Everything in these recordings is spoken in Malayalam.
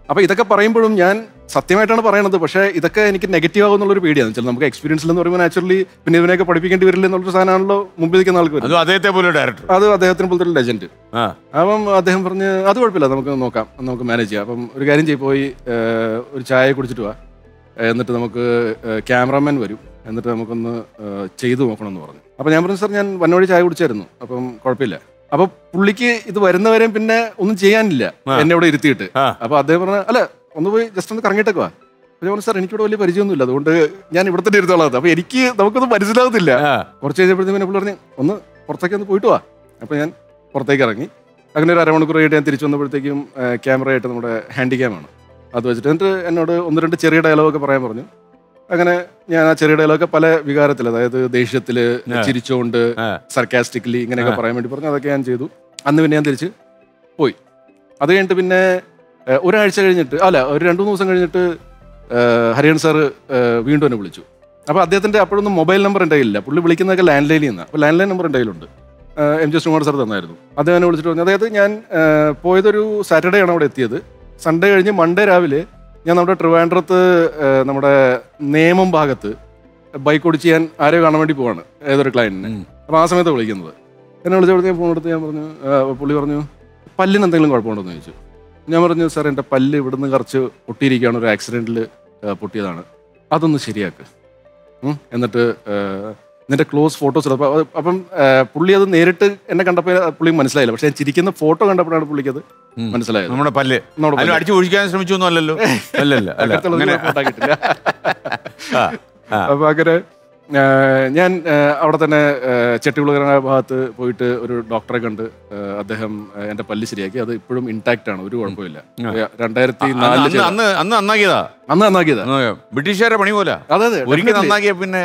അപ്പോൾ ഇതൊക്കെ പറയുമ്പോഴും ഞാൻ സത്യമായിട്ടാണ് പറയണത്. പക്ഷേ ഇതൊക്കെ എനിക്ക് നെഗറ്റീവ് ആകുന്നുള്ളൊരു പേടിയാണ്. ചില നമുക്ക് എക്സ്പീരിയൻസിൽ എന്ന് പറയുമ്പോൾ നാച്ചുറലി പിന്നെ ഇതിനെയൊക്കെ പഠിപ്പിക്കേണ്ടി വരില്ല എന്നുള്ളൊരു സാധനമാണല്ലോ മുമ്പിൽ നിൽക്കുന്ന ആൾക്ക്. അത് അദ്ദേഹത്തെ പോലെ ഡയറക്ടർ, അത് അദ്ദേഹത്തിന് പോലത്തെ ഒരു ലെജൻഡ്. അപ്പം അദ്ദേഹം പറഞ്ഞ് അത് കുഴപ്പമില്ല, നമുക്ക് നോക്കാം, നമുക്ക് മാനേജ് ചെയ്യാം. അപ്പം ഒരു കാര്യം ചെയ്ത് പോയി ഒരു ചായ കുടിച്ചിട്ട് വാ, എന്നിട്ട് നമുക്ക് ക്യാമറാമാൻ വരും, എന്നിട്ട് നമുക്കൊന്ന് ചെയ്തു നോക്കണമെന്ന് പറഞ്ഞു. അപ്പോൾ ഞാൻ പറഞ്ഞു സാർ ഞാൻ വന്നവഴി ചായ കുടിച്ചായിരുന്നു, അപ്പം കുഴപ്പമില്ല. അപ്പൊ പുള്ളിക്ക് ഇത് വരുന്നവരെയും പിന്നെ ഒന്നും ചെയ്യാനില്ല എന്നെ ഇവിടെ ഇരുത്തിയിട്ട്. അപ്പൊ അദ്ദേഹം പറഞ്ഞ അല്ല ഒന്ന് പോയി ജസ്റ്റ് ഒന്ന് കറങ്ങിയിട്ടൊക്കെ വാ. ഞാൻ പറഞ്ഞു സാർ എനിക്കിവിടെ വലിയ പരിചയമൊന്നുമില്ല, അതുകൊണ്ട് ഞാൻ ഇവിടെ തന്നെ ഇരുത്തോളാം. അപ്പൊ നമുക്കൊന്നും മനസ്സിലാകത്തില്ല. കുറച്ച് കഴിഞ്ഞപ്പോഴത്തേക്കും പുള്ളി പറഞ്ഞ് ഒന്ന് പുറത്തേക്ക് ഒന്ന് പോയിട്ട് വാ. അപ്പൊ ഞാൻ പുറത്തേക്ക് ഇറങ്ങി. അങ്ങനെ ഒരു അരമണിക്കൂർ കഴിഞ്ഞിട്ട് ഞാൻ തിരിച്ചു വന്നപ്പോഴത്തേക്കും ക്യാമറയായിട്ട് നമ്മുടെ ഹാൻഡി ക്യാമാണ് അത് വെച്ചിട്ട്. എന്നിട്ട് എന്നോട് 1-2 ചെറിയ ഡയലോഗൊക്കെ പറയാൻ പറഞ്ഞു. അങ്ങനെ ഞാൻ ആ ചെറിയ ഡയലോഗൊക്കെ പല വികാരത്തിൽ, അതായത് ദേഷ്യത്തില്, ചിരിച്ചുകൊണ്ട്, സർക്കാസ്റ്റിക്കലി ഇങ്ങനെയൊക്കെ പറയാൻ വേണ്ടി പറഞ്ഞു. അതൊക്കെ ഞാൻ ചെയ്തു. അന്ന് പിന്നെ ഞാൻ തിരിച്ച് പോയി. അത് കഴിഞ്ഞിട്ട് പിന്നെ ഒരാഴ്ച കഴിഞ്ഞിട്ട് ഒരു 2-3 ദിവസം കഴിഞ്ഞിട്ട് ഹരിഹരൻ സാറ് വീണ്ടും എന്നെ വിളിച്ചു. അപ്പോൾ അദ്ദേഹത്തിൻ്റെ അപ്പോഴൊന്നും മൊബൈൽ നമ്പർ എൻ്റെ കയ്യിലില്ല. പുള്ളി വിളിക്കുന്നതൊക്കെ ലാൻഡ് ലൈനിൽ നിന്നാണ്. അപ്പോൾ ലാൻഡ് ലൈൻ നമ്പർ എൻ്റെ കയ്യിലുണ്ട്. MG ശ്രീകുമാർ സാർ തന്നായിരുന്നു. അദ്ദേഹം എന്നെ വിളിച്ചിട്ട് പറഞ്ഞു, അതായത് ഞാൻ പോയതൊരു സാറ്റർഡേ ആണ് അവിടെ എത്തിയത്. സൺഡേ കഴിഞ്ഞ് മൺഡേ രാവിലെ ഞാൻ നമ്മുടെ ട്രിവാൻഡ്രത്ത് നമ്മുടെ നേമം ഭാഗത്ത് ബൈക്ക് ഓടിച്ച് ഞാൻ ആരെയോ കാണാൻ വേണ്ടി പോവാണ്, ഏതൊരു ക്ലയൻറ്റിനെ. അപ്പോൾ ആ സമയത്ത് വിളിക്കുന്നത്. എന്നെ വിളിച്ചപ്പോഴത്തെ ഞാൻ ഫോൺ എടുത്ത് ഞാൻ പറഞ്ഞു, പുള്ളി പറഞ്ഞു പല്ലിന് എന്തെങ്കിലും കുഴപ്പമുണ്ടോ എന്ന് ചോദിച്ചു. ഞാൻ പറഞ്ഞു സാർ എൻ്റെ പല്ല് ഇവിടുന്ന് കുറച്ച് പൊട്ടിയിരിക്കുകയാണ്, ഒരു ആക്സിഡൻറ്റിൽ പൊട്ടിയതാണ്, അതൊന്ന് ശരിയാക്ക്, എന്നിട്ട് നിന്റെ ക്ലോസ് ഫോട്ടോസ് എടുക്കും. അപ്പം പുള്ളി അത് നേരിട്ട് എന്നെ കണ്ടപ്പോൾ പുള്ളി മനസ്സിലായില്ല. പക്ഷെ ഞാൻ ചിരിക്കുന്ന ഫോട്ടോ കണ്ടപ്പോഴാണ് പുള്ളിക്ക് അത് മനസ്സിലായത്. നമ്മുടെ പല്ല് അടിച്ചു ഒഴിക്കാൻ ശ്രമിച്ചു അല്ലല്ലോ. ഫോട്ടോ കിട്ടില്ല. അപ്പൊ അങ്ങനെ ഞാൻ അവിടെ തന്നെ ചെട്ടികുളങ്ങര ഭാഗത്ത് പോയിട്ട് ഒരു ഡോക്ടറെ കണ്ട് അദ്ദേഹം എന്റെ പല്ല് ശരിയാക്കി. അത് ഇപ്പോഴും ഇൻടാക്ട് ആണ്, ഒരു കുഴപ്പമില്ല. 2004 അന്ന് നന്നാക്കിയതാ. ബ്രിട്ടീഷുകാരുടെ പണി പോലെ. അതെ, ഒരിക്കൽ നന്നാക്കിയ പിന്നെ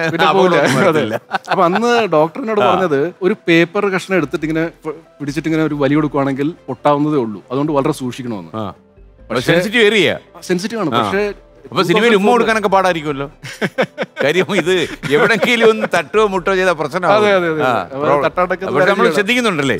അപ്പൊ അന്ന് ഡോക്ടറിനോട് പറഞ്ഞത് ഒരു പേപ്പർ കഷ്ണം എടുത്തിട്ട് ഇങ്ങനെ പിടിച്ചിട്ട് ഇങ്ങനെ ഒരു വലി കൊടുക്കുവാണെങ്കിൽ പൊട്ടാവുന്നതേ ഉള്ളൂ, അതുകൊണ്ട് വളരെ സൂക്ഷിക്കണമെന്ന്. സെൻസിറ്റീവ് ആണ്. പക്ഷേ അപ്പൊ സിനിമയിൽ ഉമ്മ കൊടുക്കാനൊക്കെ പാടായിരിക്കുമല്ലോ. കാര്യം ഇത് എവിടെങ്കിലും ഒന്ന് തട്ടോ മുട്ടോ ചെയ്ത പ്രശ്നമാണ്. നമ്മൾ ശ്രദ്ധിക്കുന്നുണ്ടല്ലേ?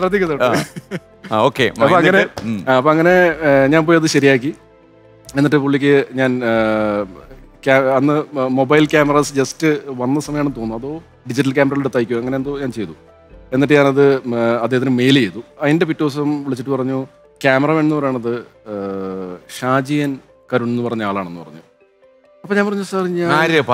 അപ്പൊ അങ്ങനെ ഞാൻ പോയി അത് ശരിയാക്കി. എന്നിട്ട് പുള്ളിക്ക് ഞാൻ അന്ന് മൊബൈൽ ക്യാമറാസ് ജസ്റ്റ് വന്ന സമയമാണെന്ന് തോന്നുന്നു, അതോ ഡിജിറ്റൽ ക്യാമറയിൽ എടുത്തയക്കോ അങ്ങനെ എന്തോ ഞാൻ ചെയ്തു. എന്നിട്ട് ഞാനത് അദ്ദേഹത്തിന് മെയിൽ ചെയ്തു. അതിൻ്റെ പിറ്റേ ദിവസം വിളിച്ചിട്ട് പറഞ്ഞു ക്യാമറമാൻ എന്ന് പറയുന്നത് ഷാജിയൻ കരുൺ എന്ന് പറഞ്ഞ ആളാണെന്ന് പറഞ്ഞു. അപ്പൊ ഞാൻ പറഞ്ഞു സാർ ഞാൻ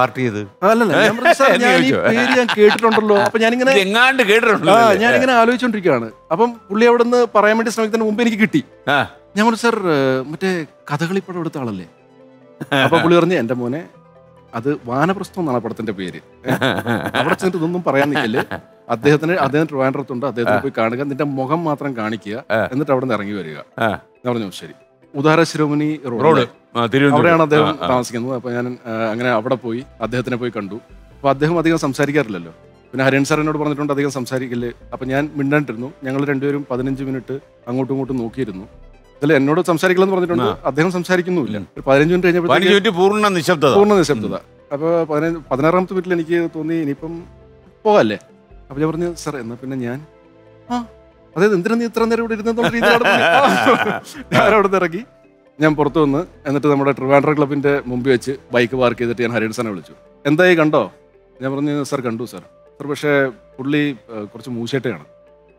ഞാൻ കേട്ടിട്ടുണ്ടല്ലോ. അപ്പൊ ഞാനിങ്ങനെ ആലോചിച്ചോണ്ടിരിക്കുകയാണ്. അപ്പം പുള്ളി അവിടെ നിന്ന് പറയാൻ വേണ്ടി ശ്രമിക്കുന്നതിന് മുമ്പ് എനിക്ക് കിട്ടി. ഞാൻ പറഞ്ഞു സാർ മറ്റേ കഥകളിപ്പടം എടുത്ത ആളല്ലേ? അപ്പൊ പുള്ളി പറഞ്ഞു എന്റെ മോനെ അത് വാനപ്രസ്ഥം എന്നാണ് പടത്തിന്റെ പേര്, അവിടെ ചെന്നിട്ട് ഇതൊന്നും പറയാൻ നിൽക്കല്. അദ്ദേഹം ട്രിവാൻഡ്രത്തുണ്ട്, അദ്ദേഹത്തിന് പോയി കാണുക, നിന്റെ മുഖം മാത്രം കാണിക്കുക, എന്നിട്ട് അവിടെ നിന്ന് ഇറങ്ങി വരിക. ഞാൻ പറഞ്ഞു ശരി. ഉദാര ശിരോമണി റോഡ് അവിടെയാണ് അദ്ദേഹം താമസിക്കുന്നത്. അപ്പൊ ഞാൻ അങ്ങനെ അവിടെ പോയി അദ്ദേഹത്തിനെ പോയി കണ്ടു. അപ്പൊ അദ്ദേഹം അധികം സംസാരിക്കാറില്ലല്ലോ. പിന്നെ ഹരിഹരൻ സാർ എന്നോട് പറഞ്ഞിട്ടുണ്ട് അധികം സംസാരിക്കില്ലേ. അപ്പൊ ഞാൻ മിണ്ടാണ്ടിരുന്നു. ഞങ്ങൾ രണ്ടുപേരും 15 മിനിറ്റ് അങ്ങോട്ടും ഇങ്ങോട്ടും നോക്കിയിരുന്നു. അതിൽ എന്നോട് സംസാരിക്കില്ലെന്ന് പറഞ്ഞിട്ടുണ്ട്, അദ്ദേഹം സംസാരിക്കുന്നുമില്ല. ഒരു 15 മിനിറ്റ് കഴിഞ്ഞപ്പോൾ പൂർണ്ണ നിശബ്ദത. അപ്പൊ 16ാമത്തെ മിനിറ്റിൽ എനിക്ക് തോന്നി ഇനിയിപ്പം പോകല്ലേ. അപ്പൊ ഞാൻ പറഞ്ഞു സാർ എന്നാ പിന്നെ ഞാൻ അതായത് എന്തിനാ നീ ഇത്ര നേരം ഇവിടെ ഇരുന്നുള്ള രീതിയിലാണ്. ഞാൻ അവിടെ നിന്ന് ഇറങ്ങി ഞാൻ പുറത്തു വന്ന് എന്നിട്ട് നമ്മുടെ ട്രിവാൻഡ്രം ക്ലബിന്റെ മുമ്പിൽ വെച്ച് ബൈക്ക് പാർക്ക് ചെയ്തിട്ട് ഞാൻ ഹരിഹരൻ സാറിനെ വിളിച്ചു. എന്തായി കണ്ടോ? ഞാൻ പറഞ്ഞു സാർ കണ്ടു സാർ. പക്ഷേ പുള്ളി കുറച്ച് മൂശേട്ടയാണ്.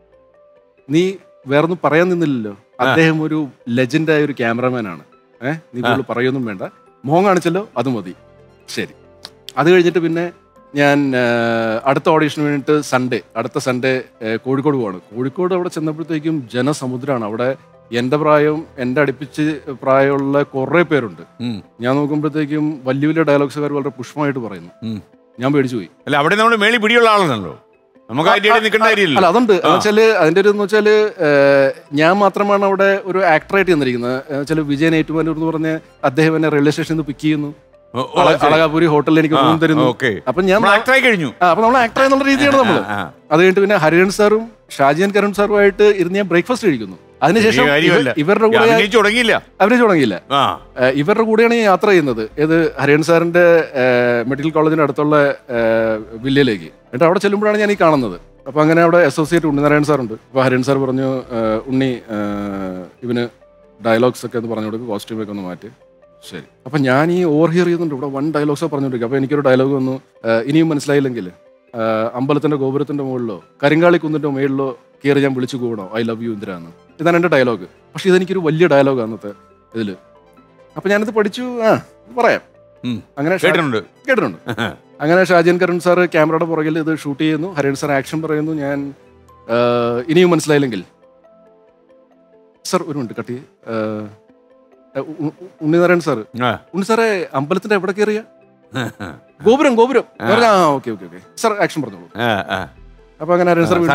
നീ വേറൊന്നും പറയാൻ നിന്നില്ലല്ലോ. അദ്ദേഹം ഒരു ലെജൻഡായ ഒരു ക്യാമറമാനാണ്. നീ പുള്ളി പറയൊന്നും വേണ്ട, മോഹം കാണിച്ചല്ലോ അത് മതി. ശരി. അത് കഴിഞ്ഞിട്ട് പിന്നെ ഞാൻ അടുത്ത ഓഡീഷന് വേണ്ടിയിട്ട് അടുത്ത സൺഡേ കോഴിക്കോട് പോവാണ്. കോഴിക്കോട് അവിടെ ചെന്നപ്പോഴത്തേക്കും ജനസമുദ്രമാണ്. അവിടെ എൻ്റെ പ്രായം, എൻ്റെ അടുപ്പിച്ച് പ്രായമുള്ള കുറേ പേരുണ്ട്. ഞാൻ നോക്കുമ്പോഴത്തേക്കും വലിയ വലിയ ഡയലോഗ്സുകാർ വളരെ പുഷ്പമായിട്ട് പറയുന്നു. ഞാൻ പേടിച്ചു പോയി. അല്ല അവിടെ നമ്മൾ മേളി പിടിയുള്ള ആളാണല്ലോ, നമുക്ക് അല്ല അതുണ്ട്. എന്നുവെച്ചാല് അതിൻ്റെ ഒരു വെച്ചാല് ഞാൻ മാത്രമാണ് അവിടെ ഒരു ആക്ടറായിട്ട് ചെന്നിരിക്കുന്നത്. വെച്ചാൽ വിജയൻ ഏറ്റുമാനൂർ എന്ന് പറഞ്ഞ അദ്ദേഹം എന്നെ റെയിൽവേ സ്റ്റേഷനിൽ നിന്ന് പിക്ക് ചെയ്യുന്നു, അളകാപുരി ഹോട്ടലിൽ എനിക്ക് റൂം തരുന്നു. അപ്പൊ ഞാൻ കഴിഞ്ഞു. അപ്പൊ നമ്മൾ ആക്ടർ എന്നുള്ള രീതിയാണ് നമ്മള്. അത് കഴിഞ്ഞിട്ട് പിന്നെ ഹരിഹരൻ സാറും ഷാജിയൻ കരുൺ സാറുമായിട്ട് ഇരുന്ന് ഞാൻ ബ്രേക്ക്ഫാസ്റ്റ് കഴിക്കുന്നു. അതിനുശേഷം ഇവരുടെ കൂടെ അഭിനയിച്ചു തുടങ്ങിയില്ല. ഇവരുടെ കൂടെയാണ് ഞാൻ യാത്ര ചെയ്യുന്നത്. ഏത് ഹരിഹരൻ സാറിന്റെ മെഡിക്കൽ കോളേജിന്റെ അടുത്തുള്ള വില്ലയിലേക്ക്. എന്നിട്ട് അവിടെ ചെല്ലുമ്പോഴാണ് ഞാൻ ഈ കാണുന്നത്. അപ്പൊ അങ്ങനെ അവിടെ അസോസിയേറ്റ് ഉണ്ണിനാരായണൻ സാറുണ്ട്. അപ്പൊ ഹരിഹരൻ സാർ പറഞ്ഞു ഉണ്ണി ഇവന് ഡയലോഗ്സ് ഒക്കെ ഒന്ന് പറഞ്ഞു കൊടുക്കും, കോസ്റ്റ്യൂമൊക്കെ ഒന്ന് മാറ്റി. ശരി. അപ്പം ഞാൻ ഈ ഓവർ ഹിയർ ചെയ്യുന്നുണ്ട്, ഇവിടെ 1 ഡയലോഗ്സോ പറഞ്ഞുകൊണ്ടിരിക്കും. അപ്പോൾ എനിക്കൊരു ഡയലോഗ് വന്നു, ഇനിയും മനസ്സിലായില്ലെങ്കിൽ അമ്പലത്തിൻ്റെ ഗോപുരത്തിൻ്റെ മുകളിലോ കരിങ്കാളി കുന്നിൻ്റെ മുകളിലോ കയറി ഞാൻ വിളിച്ചു കൂടണോ ഐ ലവ് യു ഇന്ദിര എന്ന്. ഇതാണ് എൻ്റെ ഡയലോഗ്. പക്ഷേ ഇതെനിക്കൊരു വലിയ ഡയലോഗ് അന്നത്തെ ഇതിൽ. അപ്പം ഞാനിത് പഠിച്ചു, പറയാം. അങ്ങനെ കേട്ടിട്ടുണ്ട്. അങ്ങനെ ഷാജൻ കരുൺ സാർ ക്യാമറയുടെ പുറകിൽ ഇത് ഷൂട്ട് ചെയ്യുന്നു, ഹരിൺ സാർ ആക്ഷൻ പറയുന്നു. ഞാൻ ഇനിയും മനസ്സിലായില്ലെങ്കിൽ സാർ ഒരു മിനിറ്റ് കട്ടി, ഉണ്ണിനാരായൺ സാറ്, ഉണ്ണി സാറേ അമ്പലത്തിന്റെ എവിടെ കയറിയ ഗോപുരം ഓക്കെ സാർ ആക്ഷൻ പറഞ്ഞോളൂ. അപ്പൊ അങ്ങനെ ഹരിൺ സാർ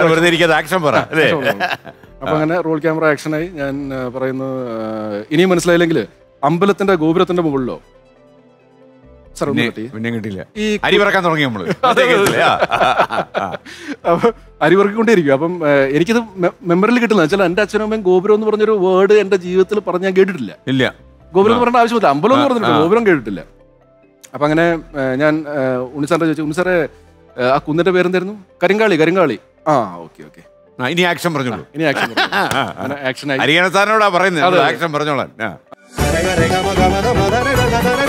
അപ്പൊ അങ്ങനെ റോൾ ക്യാമറ ആക്ഷനായി. ഞാൻ പറയുന്നു ഇനിയും മനസ്സിലായില്ലെങ്കിൽ അമ്പലത്തിന്റെ ഗോപുരത്തിന്റെ മുകളിലോ സാർ കിട്ടില്ല. ഈ അരി പറക്കാൻ തുടങ്ങി നമ്മള്. അപ്പൊ അരി പറക്കൊണ്ടേയിരിക്കും. അപ്പം എനിക്കിത് മെമ്മറിയിൽ കിട്ടുന്ന വെച്ചാൽ എൻ്റെ അച്ഛനും അമ്മയും ഗോപുരം എന്ന് പറഞ്ഞൊരു വേർഡ് എൻ്റെ ജീവിതത്തിൽ പറഞ്ഞ് ഞാൻ കേട്ടിട്ടില്ല. ഗോപുരം എന്ന് പറഞ്ഞ ആവശ്യമില്ല, അമ്പലം എന്ന് പറഞ്ഞിട്ടില്ല, ഗോപുരം കേട്ടിട്ടില്ല. അപ്പൊ അങ്ങനെ ഞാൻ ഉണ്ണിസാറിനെ ചോദിച്ചു, ഉണ്ണിസാറെ ആ കുന്നിന്റെ പേരെന്തായിരുന്നു? കരിങ്കാളി. ഓക്കെ ഇനി ആക്ഷൻ പറഞ്ഞോളൂ. ആക്ഷൻ ആയി. ഹരിയാന സാറിനോടാ പറയുന്നത് ആക്ഷൻ പറഞ്ഞോളാം.